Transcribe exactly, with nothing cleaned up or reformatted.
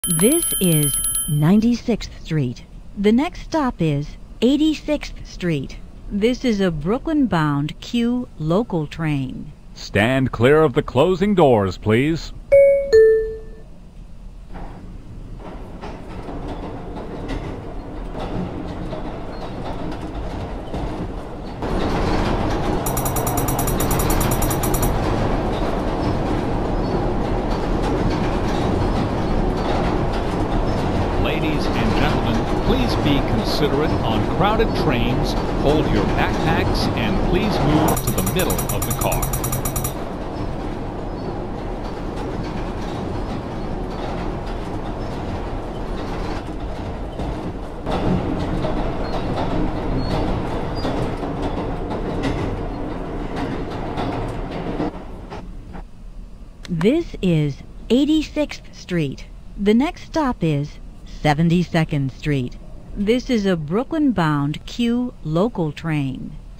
This is ninety-sixth Street. The next stop is eighty-sixth Street. This is a Brooklyn-bound Q local train. Stand clear of the closing doors, please. Ladies and gentlemen, please be considerate on crowded trains. Hold your backpacks and please move to the middle of the car. This is eighty-sixth Street. The next stop is seventy-second Street. This is a Brooklyn-bound Q local train.